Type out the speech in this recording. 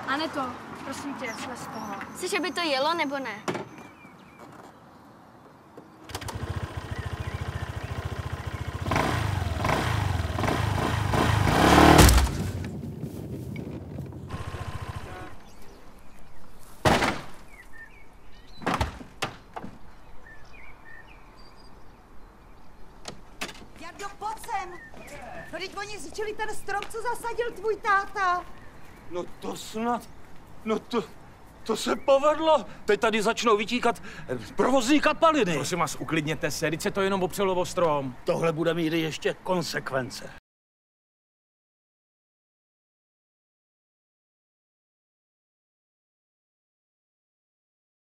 Aneto, prosím tě, slez z toho. Chceš, aby to jelo, nebo ne? Jardo, pojď sem! No, teď oni zničili ten strom, co zasadil tvůj táta. No to snad, to se povedlo. Teď tady začnou vytíkat provozní kapaliny. Prosím vás, uklidněte se, teď se to jenom opřelo o strom. Tohle bude mít ještě konsekvence.